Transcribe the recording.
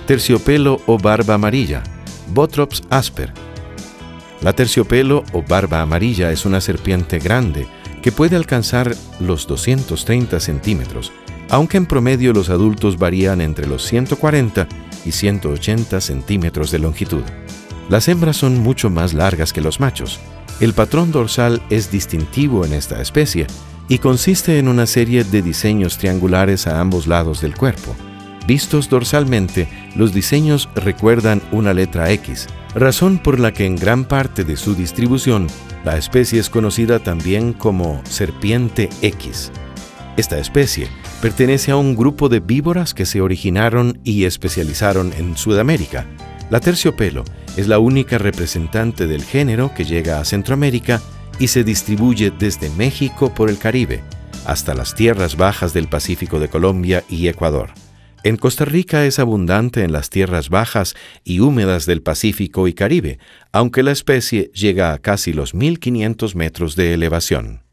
Terciopelo o barba amarilla, Botrops asper. La terciopelo o barba amarilla es una serpiente grande que puede alcanzar los 230 centímetros, aunque en promedio los adultos varían entre los 140 y 180 centímetros de longitud. Las hembras son mucho más largas que los machos. El patrón dorsal es distintivo en esta especie y consiste en una serie de diseños triangulares a ambos lados del cuerpo. Vistos dorsalmente, los diseños recuerdan una letra X, razón por la que en gran parte de su distribución, la especie es conocida también como serpiente X. Esta especie pertenece a un grupo de víboras que se originaron y especializaron en Sudamérica. La terciopelo es la única representante del género que llega a Centroamérica y se distribuye desde México por el Caribe hasta las tierras bajas del Pacífico de Colombia y Ecuador. En Costa Rica es abundante en las tierras bajas y húmedas del Pacífico y Caribe, aunque la especie llega a casi los 1.500 metros de elevación.